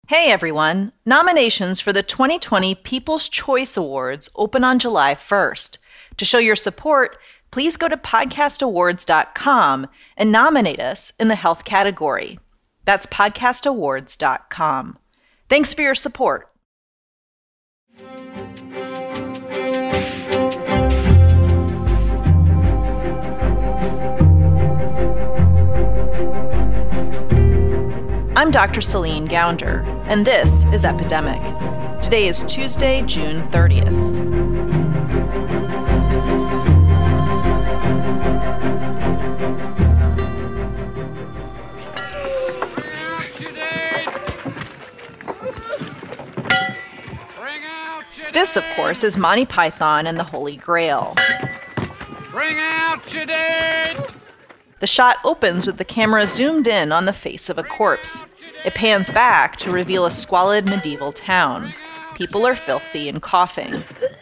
Hey everyone! Nominations for the 2020 People's Choice Awards open on July 1st. To show your support, please go to podcastawards.com and nominate us in the health category. That's podcastawards.com. Thanks for your support. I'm Dr. Celine Gounder, and this is Epidemic. Today is Tuesday, June 30th. This, of course, is Monty Python and the Holy Grail. Bring out your dead! The shot opens with the camera zoomed in on the face of a corpse. It pans back to reveal a squalid medieval town. People are filthy and coughing.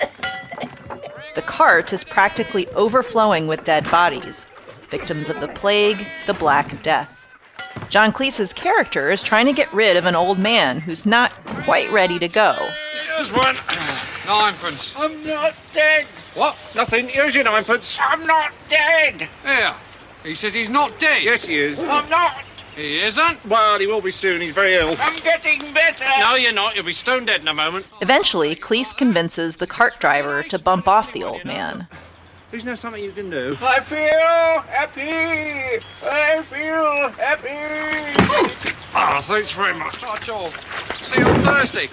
The cart is practically overflowing with dead bodies, victims of the plague, the Black Death. John Cleese's character is trying to get rid of an old man who's not quite ready to go. Here's one. Ninepence. I'm not dead. What? Nothing. Here's your ninepence. I'm not dead. Here. He says he's not dead. Yes, he is. I'm not. He isn't? Well, he will be soon. He's very ill. I'm getting better. No, you're not. You'll be stone dead in a moment. Eventually, Cleese convinces the cart driver to bump off the old man. Isn't there something you can do? I feel happy. I feel happy. Oh, thanks very much. That's all. See you on Thursday.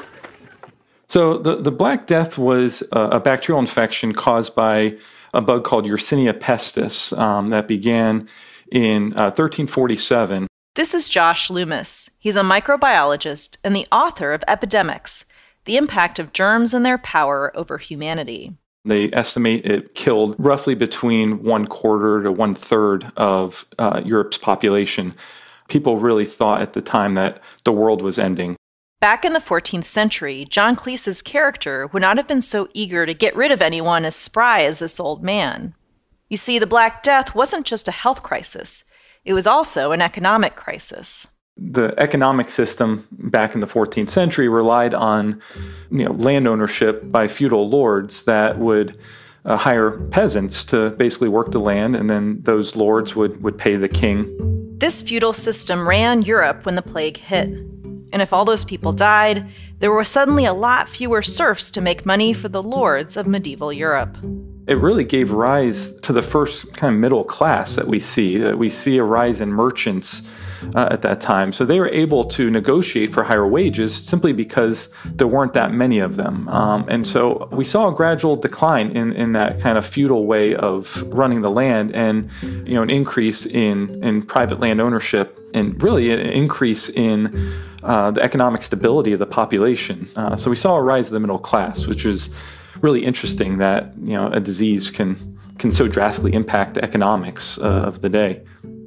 So the Black Death was a bacterial infection caused by a bug called Yersinia pestis that began in 1347. This is Josh Loomis. He's a microbiologist and the author of Epidemics, the impact of germs and their power over humanity. They estimate it killed roughly between 1/4 to 1/3 of Europe's population. People really thought at the time that the world was ending. Back in the 14th century, John Cleese's character would not have been so eager to get rid of anyone as spry as this old man. You see, the Black Death wasn't just a health crisis. It was also an economic crisis. The economic system back in the 14th century relied on land ownership by feudal lords that would hire peasants to basically work the land, and then those lords would pay the king. This feudal system ran Europe when the plague hit. And if all those people died, there were suddenly a lot fewer serfs to make money for the lords of medieval Europe. It really gave rise to the first kind of middle class that we see. We see a rise in merchants at that time. So they were able to negotiate for higher wages simply because there weren't that many of them. And so we saw a gradual decline in that kind of feudal way of running the land, and an increase in private land ownership, and really an increase in the economic stability of the population. So we saw a rise of the middle class, which is really interesting that a disease can so drastically impact the economics of the day.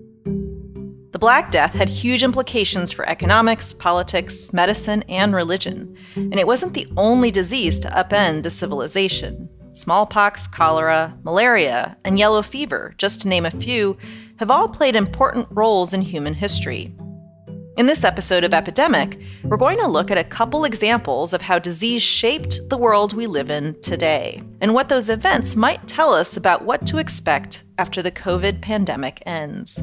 The Black Death had huge implications for economics, politics, medicine, and religion. And it wasn't the only disease to upend a civilization. Smallpox, cholera, malaria, and yellow fever, just to name a few, have all played important roles in human history. In this episode of Epidemic, we're going to look at a couple examples of how disease shaped the world we live in today, and what those events might tell us about what to expect after the COVID pandemic ends.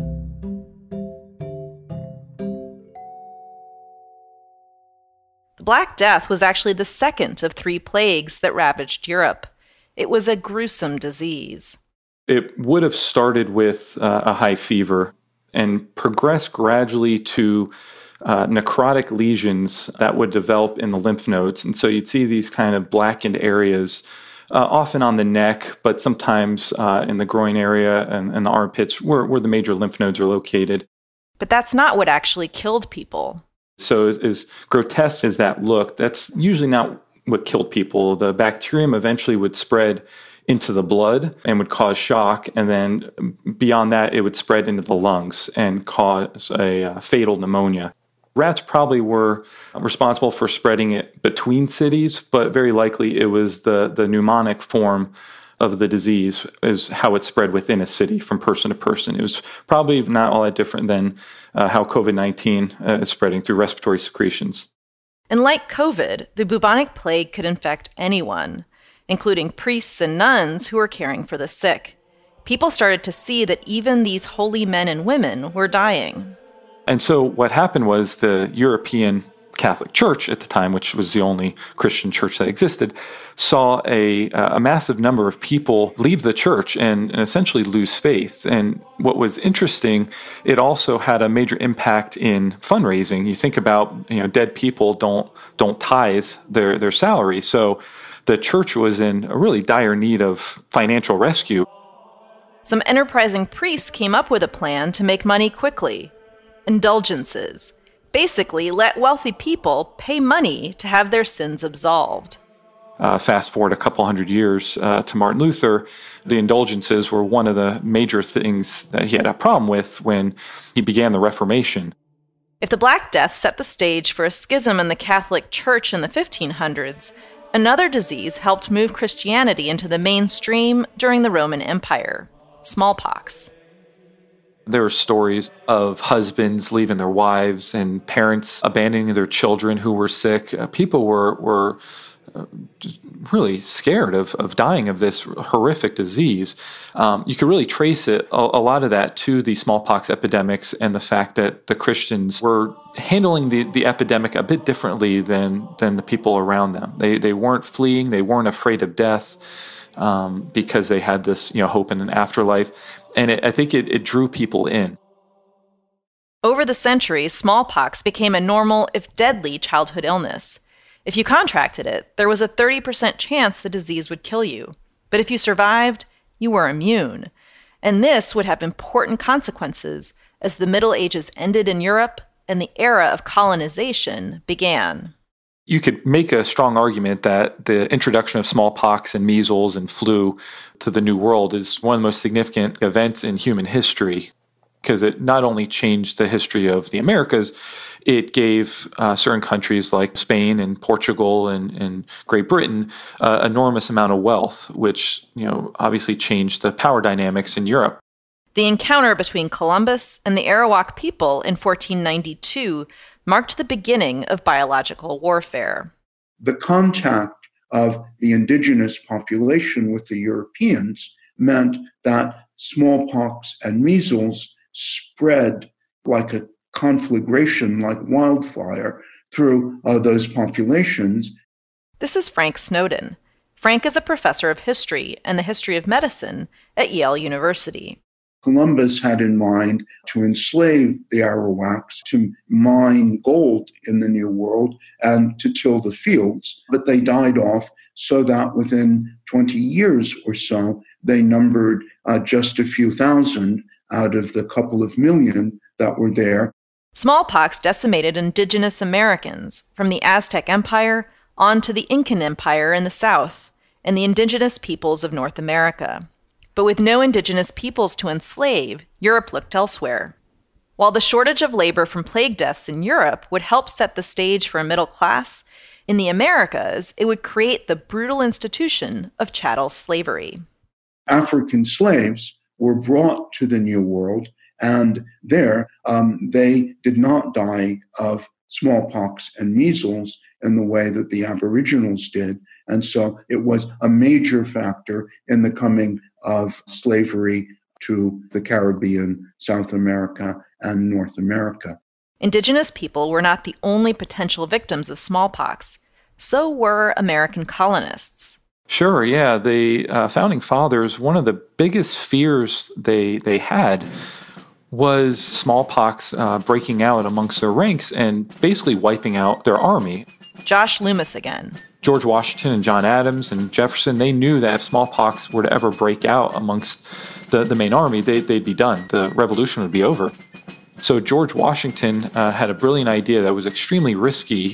The Black Death was actually the second of 3 plagues that ravaged Europe. It was a gruesome disease. It would have started with a high fever and progressed gradually to necrotic lesions that would develop in the lymph nodes. And so you'd see these kind of blackened areas, often on the neck, but sometimes in the groin area and the armpits where the major lymph nodes are located. But that's not what actually killed people. So as grotesque as that looked, that's usually not what killed people. The bacterium eventually would spread into the blood and would cause shock, and then beyond that, it would spread into the lungs and cause a fatal pneumonia. Rats probably were responsible for spreading it between cities, but very likely it was the pneumonic form of the disease is how it spread within a city from person to person. It was probably not all that different than how COVID-19 is spreading through respiratory secretions. And like COVID, the bubonic plague could infect anyone, including priests and nuns who were caring for the sick. People started to see that even these holy men and women were dying. And so what happened was the European Catholic Church at the time, which was the only Christian church that existed, saw a massive number of people leave the church and essentially lose faith. And what was interesting, it also had a major impact in fundraising. You think about, dead people don't tithe their salary. So the church was in a really dire need of financial rescue. Some enterprising priests came up with a plan to make money quickly. Indulgences. Basically, let wealthy people pay money to have their sins absolved. Fast forward a couple hundred years to Martin Luther, the indulgences were one of the major things that he had a problem with when he began the Reformation. If the Black Death set the stage for a schism in the Catholic Church in the 1500s, another disease helped move Christianity into the mainstream during the Roman Empire: smallpox. There were stories of husbands leaving their wives and parents abandoning their children who were sick. People were really scared of dying of this horrific disease. You could really trace it, a lot of that, to the smallpox epidemics and the fact that the Christians were handling the epidemic a bit differently than the people around them. They weren't fleeing, they weren't afraid of death because they had this hope in an afterlife. And I think it drew people in. Over the centuries, smallpox became a normal, if deadly, childhood illness. If you contracted it, there was a 30% chance the disease would kill you. But if you survived, you were immune. And this would have important consequences as the Middle Ages ended in Europe and the era of colonization began. You could make a strong argument that the introduction of smallpox and measles and flu to the New World is one of the most significant events in human history, because it not only changed the history of the Americas, it gave certain countries like Spain and Portugal and Great Britain enormous amount of wealth, which obviously changed the power dynamics in Europe. The encounter between Columbus and the Arawak people in 1492 marked the beginning of biological warfare. The contact of the indigenous population with the Europeans meant that smallpox and measles spread like a conflagration, like wildfire, through those populations. This is Frank Snowdon. Frank is a professor of history and the history of medicine at Yale University. Columbus had in mind to enslave the Arawaks, to mine gold in the New World, and to till the fields. But they died off so that within 20 years or so, they numbered just a few thousand out of the couple of million that were there. Smallpox decimated indigenous Americans from the Aztec Empire on to the Incan Empire in the south and the indigenous peoples of North America. But with no indigenous peoples to enslave, Europe looked elsewhere. While the shortage of labor from plague deaths in Europe would help set the stage for a middle class, in the Americas, it would create the brutal institution of chattel slavery. African slaves were brought to the New World, and there they did not die of smallpox and measles in the way that the Aboriginals did. And so it was a major factor in the coming of slavery to the Caribbean, South America, and North America. Indigenous people were not the only potential victims of smallpox. So were American colonists. Sure, yeah. The Founding Fathers, one of the biggest fears they had was smallpox breaking out amongst their ranks and basically wiping out their army. Josh Loomis again. George Washington and John Adams and Jefferson, they knew that if smallpox were to ever break out amongst the main army, they'd be done. The revolution would be over. So George Washington had a brilliant idea that was extremely risky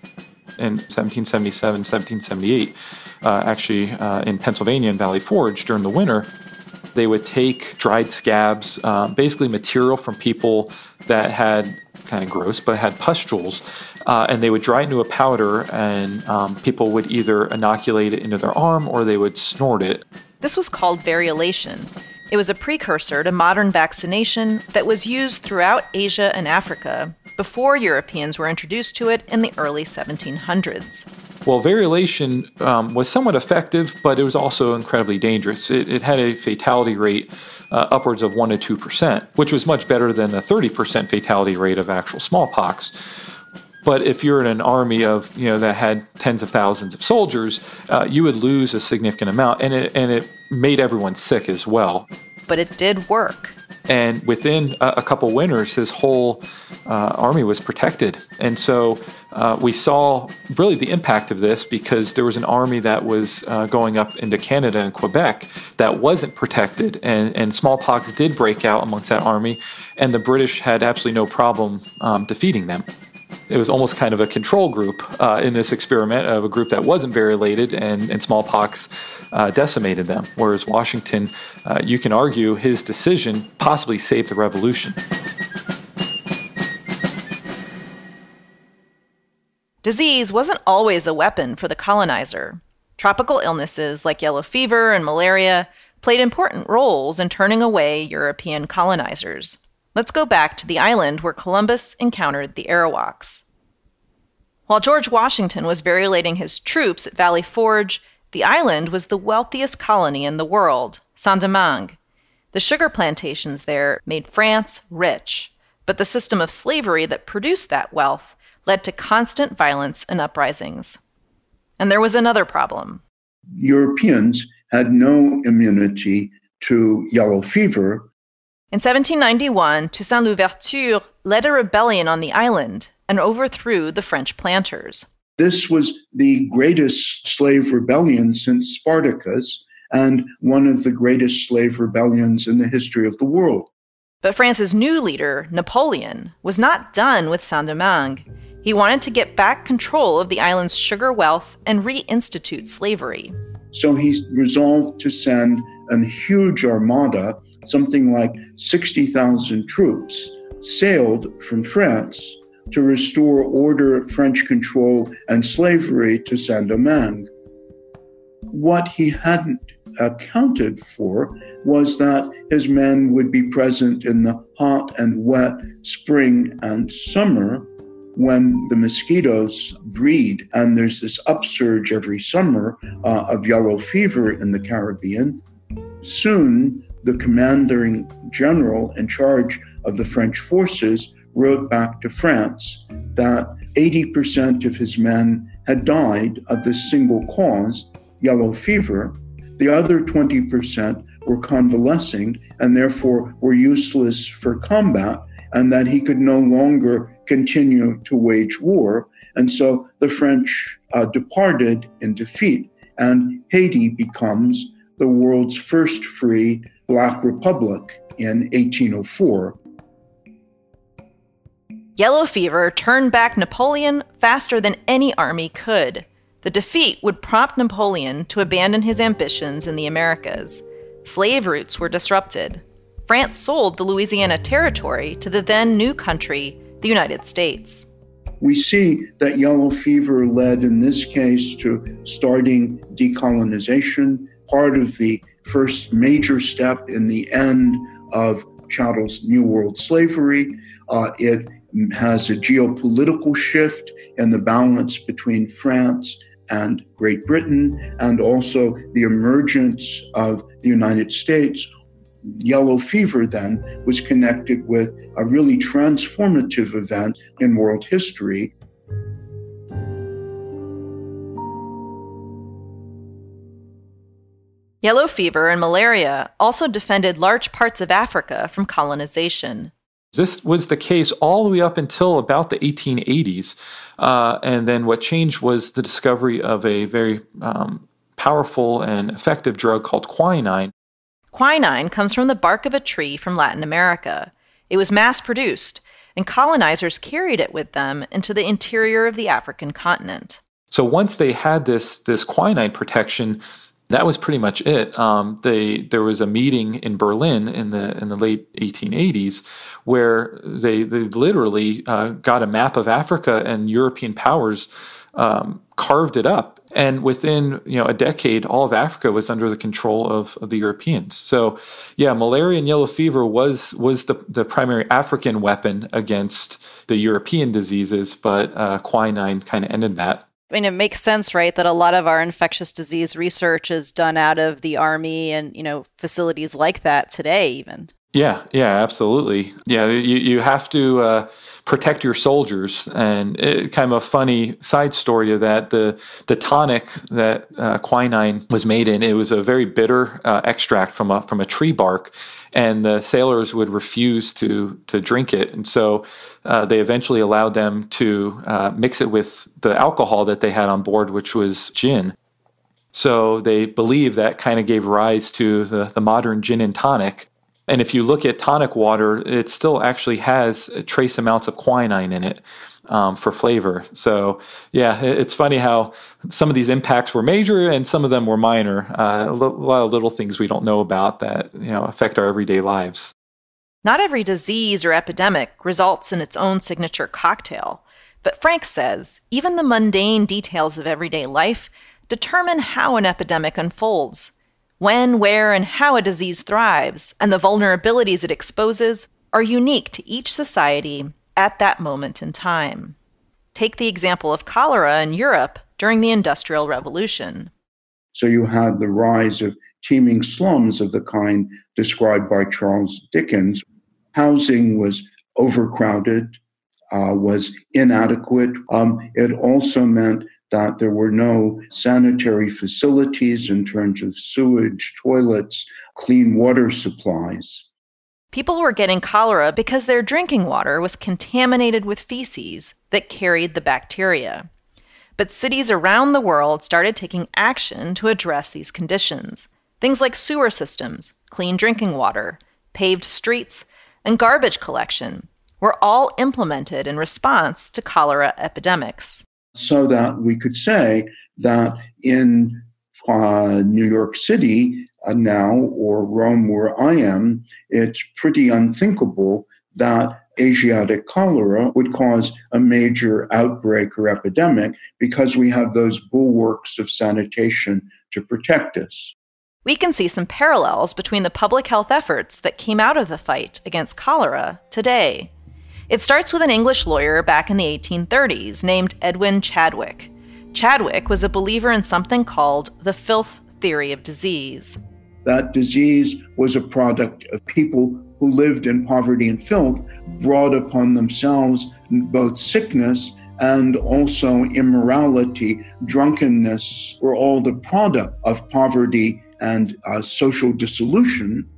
in 1777, 1778, actually in Pennsylvania in Valley Forge during the winter. They would take dried scabs, basically material from people that had, kind of gross, but had pustules, and they would dry it into a powder, and people would either inoculate it into their arm or they would snort it. This was called variolation. It was a precursor to modern vaccination that was used throughout Asia and Africa before Europeans were introduced to it in the early 1700s. Well, variolation was somewhat effective, but it was also incredibly dangerous. It had a fatality rate upwards of 1% to 2%, which was much better than the 30% fatality rate of actual smallpox. But if you're in an army of, that had tens of thousands of soldiers, you would lose a significant amount, and it made everyone sick as well. But it did work. And within a couple winters, his whole army was protected. And so we saw really the impact of this, because there was an army that was going up into Canada and Quebec that wasn't protected. And smallpox did break out amongst that army, and the British had absolutely no problem defeating them. It was almost kind of a control group in this experiment of a group that wasn't variolated, and smallpox decimated them. Whereas Washington, you can argue his decision possibly saved the revolution. Disease wasn't always a weapon for the colonizer. Tropical illnesses like yellow fever and malaria played important roles in turning away European colonizers. Let's go back to the island where Columbus encountered the Arawaks. While George Washington was variolating his troops at Valley Forge, the island was the wealthiest colony in the world, Saint-Domingue. The sugar plantations there made France rich, but the system of slavery that produced that wealth led to constant violence and uprisings. And there was another problem. Europeans had no immunity to yellow fever. In 1791, Toussaint Louverture led a rebellion on the island and overthrew the French planters. This was the greatest slave rebellion since Spartacus, and one of the greatest slave rebellions in the history of the world. But France's new leader, Napoleon, was not done with Saint-Domingue. He wanted to get back control of the island's sugar wealth and reinstitute slavery. So he resolved to send a huge armada, something like 60,000 troops, sailed from France to restore order, French control, and slavery to Saint-Domingue. What he hadn't accounted for was that his men would be present in the hot and wet spring and summer when the mosquitoes breed, and there's this upsurge every summer of yellow fever in the Caribbean. Soon, the commanding general in charge of the French forces wrote back to France that 80% of his men had died of this single cause, yellow fever. The other 20% were convalescing and therefore were useless for combat, and that he could no longer continue to wage war. And so the French departed in defeat, and Haiti becomes the world's first free Black republic in 1804. Yellow fever turned back Napoleon faster than any army could. The defeat would prompt Napoleon to abandon his ambitions in the Americas. Slave routes were disrupted. France sold the Louisiana Territory to the then new country, the United States. We see that yellow fever led, in this case, to starting decolonization, part of the first major step in the end of chattel's New World slavery. It has a geopolitical shift in the balance between France and Great Britain, and also the emergence of the United States. Yellow fever then was connected with a really transformative event in world history. Yellow fever and malaria also defended large parts of Africa from colonization. This was the case all the way up until about the 1880s. And then what changed was the discovery of a very powerful and effective drug called quinine. Quinine comes from the bark of a tree from Latin America. It was mass-produced, and colonizers carried it with them into the interior of the African continent. So once they had this quinine protection, that was pretty much it. There was a meeting in Berlin in the late 1880s where they literally got a map of Africa, and European powers carved it up And within a decade, all of Africa was under the control of the Europeans. So, yeah, malaria and yellow fever was the primary African weapon against the European diseases, but quinine kind of ended that. I mean, it makes sense, right, that a lot of our infectious disease research is done out of the Army and, facilities like that today even. Yeah, absolutely. Yeah, you have to protect your soldiers. And kind of a funny side story of that, the tonic that quinine was made in, it was a very bitter extract from a tree bark, and the sailors would refuse to drink it. And so they eventually allowed them to mix it with the alcohol that they had on board, which was gin. So they believe that kind of gave rise to the modern gin and tonic. And if you look at tonic water, it still actually has trace amounts of quinine in it for flavor. So, yeah, it's funny how some of these impacts were major and some of them were minor. A lot of little things we don't know about that affect our everyday lives. Not every disease or epidemic results in its own signature cocktail. But Frank says even the mundane details of everyday life determine how an epidemic unfolds. When, where, and how a disease thrives, and the vulnerabilities it exposes, are unique to each society at that moment in time. Take the example of cholera in Europe during the Industrial Revolution. So you had the rise of teeming slums of the kind described by Charles Dickens. Housing was overcrowded, was inadequate. It also meant that there were no sanitary facilities in terms of sewage, toilets, clean water supplies. People were getting cholera because their drinking water was contaminated with feces that carried the bacteria. But cities around the world started taking action to address these conditions. Things like sewer systems, clean drinking water, paved streets, and garbage collection were all implemented in response to cholera epidemics. So that we could say that in New York City now, or Rome where I am, it's pretty unthinkable that Asiatic cholera would cause a major outbreak or epidemic because we have those bulwarks of sanitation to protect us. We can see some parallels between the public health efforts that came out of the fight against cholera today. It starts with an English lawyer back in the 1830s named Edwin Chadwick. Chadwick was a believer in something called the filth theory of disease. That disease was a product of people who lived in poverty and filth, brought upon themselves both sickness and also immorality. Drunkenness were all the product of poverty and social dissolution.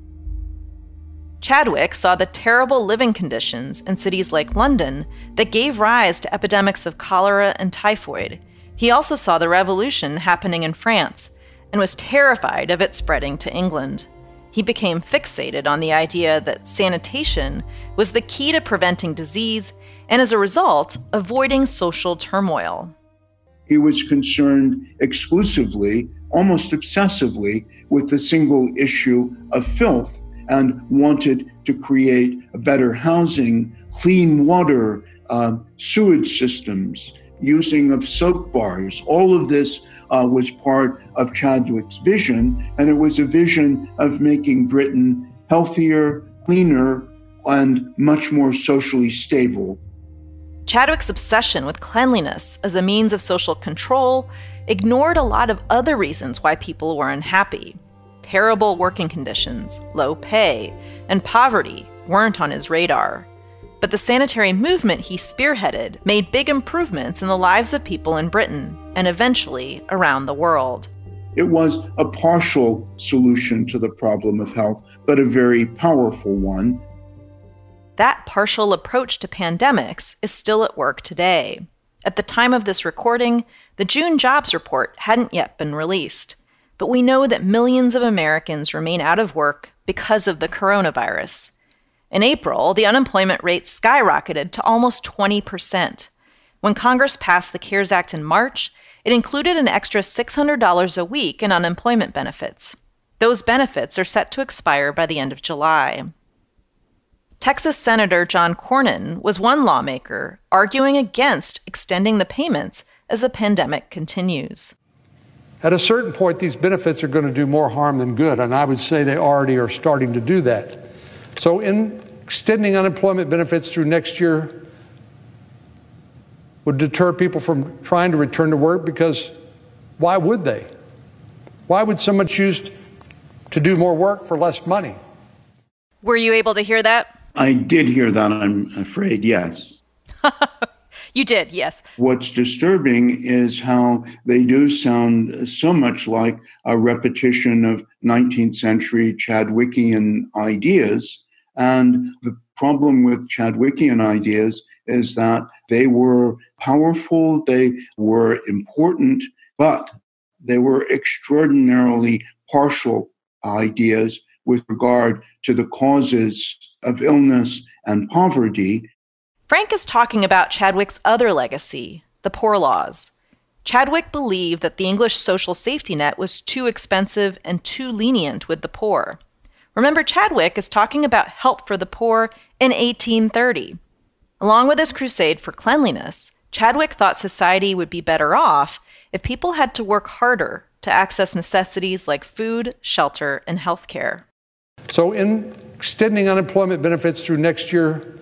Chadwick saw the terrible living conditions in cities like London that gave rise to epidemics of cholera and typhoid. He also saw the revolution happening in France and was terrified of it spreading to England. He became fixated on the idea that sanitation was the key to preventing disease and, as a result, avoiding social turmoil. He was concerned exclusively, almost obsessively, with the single issue of filth, and wanted to create a better housing, clean water, sewage systems, using of soap bars. All of this was part of Chadwick's vision, and it was a vision of making Britain healthier, cleaner, and much more socially stable. Chadwick's obsession with cleanliness as a means of social control ignored a lot of other reasons why people were unhappy. Terrible working conditions, low pay, and poverty weren't on his radar. But the sanitary movement he spearheaded made big improvements in the lives of people in Britain and eventually around the world. It was a partial solution to the problem of health, but a very powerful one. That partial approach to pandemics is still at work today. At the time of this recording, the June jobs report hadn't yet been released. But we know that millions of Americans remain out of work because of the coronavirus. In April, the unemployment rate skyrocketed to almost 20%. When Congress passed the CARES Act in March, it included an extra $600 a week in unemployment benefits. Those benefits are set to expire by the end of July. Texas Senator John Cornyn was one lawmaker arguing against extending the payments as the pandemic continues. At a certain point, these benefits are going to do more harm than good, and I would say they already are starting to do that. So in extending unemployment benefits through next year would deter people from trying to return to work, because why would they? Why would someone choose to do more work for less money? Were you able to hear that? I did hear that, I'm afraid, yes. You did, yes. What's disturbing is how they do sound so much like a repetition of 19th century Chadwickian ideas. And the problem with Chadwickian ideas is that they were powerful, they were important, but they were extraordinarily partial ideas with regard to the causes of illness and poverty. Frank is talking about Chadwick's other legacy, the Poor Laws. Chadwick believed that the English social safety net was too expensive and too lenient with the poor. Remember, Chadwick is talking about help for the poor in 1830. Along with his crusade for cleanliness, Chadwick thought society would be better off if people had to work harder to access necessities like food, shelter, and health care. So in extending unemployment benefits through next year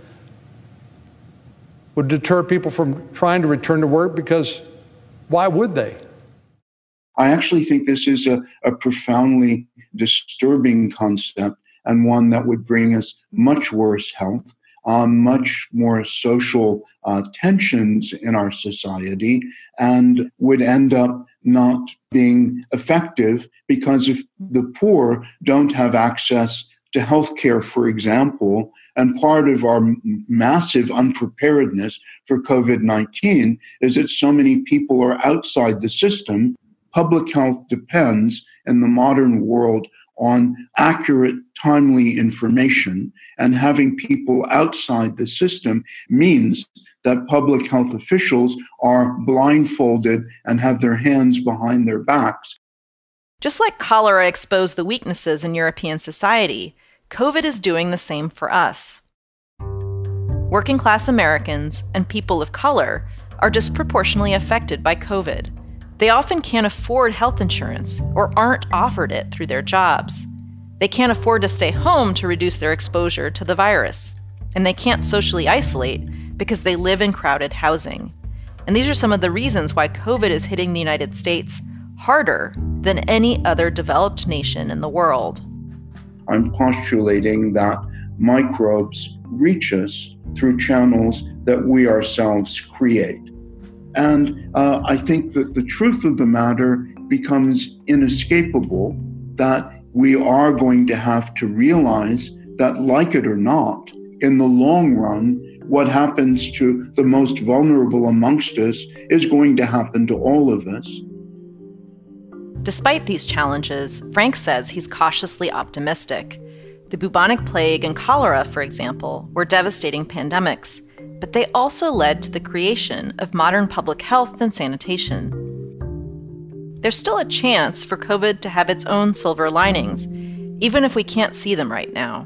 would deter people from trying to return to work, because why would they? I actually think this is a profoundly disturbing concept, and one that would bring us much worse health, much more social tensions in our society, and would end up not being effective, because if the poor don't have access to health care, for example, and part of our massive unpreparedness for COVID-19 is that so many people are outside the system. Public health depends in the modern world on accurate, timely information, and having people outside the system means that public health officials are blindfolded and have their hands behind their backs. Just like cholera exposed the weaknesses in European society, COVID is doing the same for us. Working-class Americans and people of color are disproportionately affected by COVID. They often can't afford health insurance or aren't offered it through their jobs. They can't afford to stay home to reduce their exposure to the virus. And they can't socially isolate because they live in crowded housing. And these are some of the reasons why COVID is hitting the United States harder than any other developed nation in the world. I'm postulating that microbes reach us through channels that we ourselves create. And I think that the truth of the matter becomes inescapable, that we are going to have to realize that, like it or not, in the long run, what happens to the most vulnerable amongst us is going to happen to all of us. Despite these challenges, Frank says he's cautiously optimistic. The bubonic plague and cholera, for example, were devastating pandemics, but they also led to the creation of modern public health and sanitation. There's still a chance for COVID to have its own silver linings, even if we can't see them right now.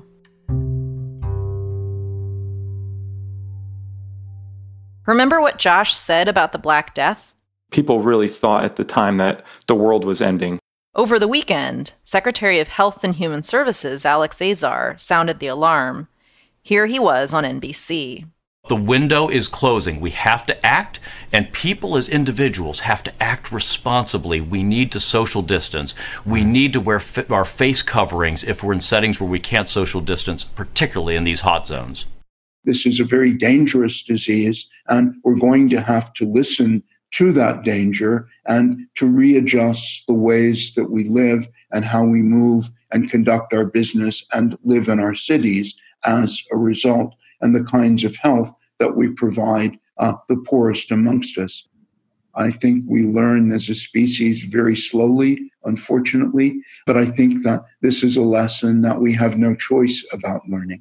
Remember what Josh said about the Black Death? People really thought at the time that the world was ending. Over the weekend, Secretary of Health and Human Services Alex Azar sounded the alarm. Here he was on NBC. The window is closing. We have to act, and people as individuals have to act responsibly. We need to social distance. We need to wear our face coverings if we're in settings where we can't social distance, particularly in these hot zones. This is a very dangerous disease, and we're going to have to listen to that danger and to readjust the ways that we live and how we move and conduct our business and live in our cities as a result, and the kinds of health that we provide the poorest amongst us. I think we learn as a species very slowly, unfortunately, but I think that this is a lesson that we have no choice about learning.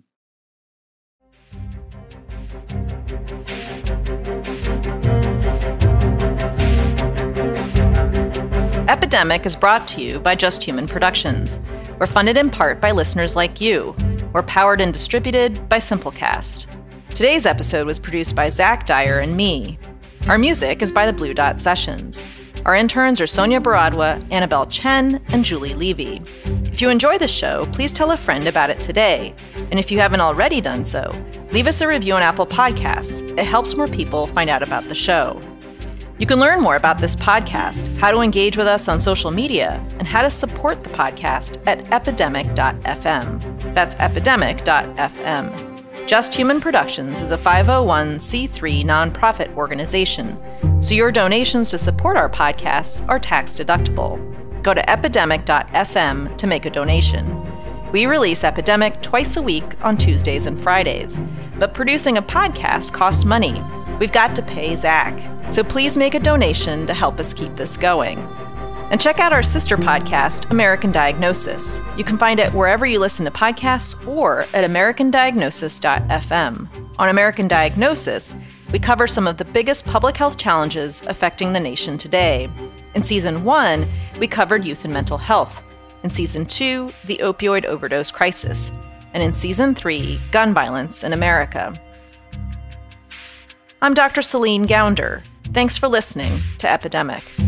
Epidemic is brought to you by Just Human Productions. We're funded in part by listeners like you. We're powered and distributed by Simplecast. Today's episode was produced by Zach Dyer and me. Our music is by the Blue Dot Sessions. Our interns are Sonia Baradwa, Annabelle Chen, and Julie Levy. If you enjoy the show, please tell a friend about it today. And if you haven't already done so, leave us a review on Apple Podcasts. It helps more people find out about the show. You can learn more about this podcast, how to engage with us on social media, and how to support the podcast at epidemic.fm. That's epidemic.fm. Just Human Productions is a 501c3 nonprofit organization, so your donations to support our podcasts are tax-deductible. Go to epidemic.fm to make a donation. We release Epidemic twice a week on Tuesdays and Fridays, but producing a podcast costs money. We've got to pay Zach, so please make a donation to help us keep this going. And check out our sister podcast, American Diagnosis. You can find it wherever you listen to podcasts or at americandiagnosis.fm. On American Diagnosis, we cover some of the biggest public health challenges affecting the nation today. In Season 1, we covered youth and mental health. In Season 2, the opioid overdose crisis. And in Season 3, gun violence in America. I'm Dr. Celine Gounder. Thanks for listening to Epidemic.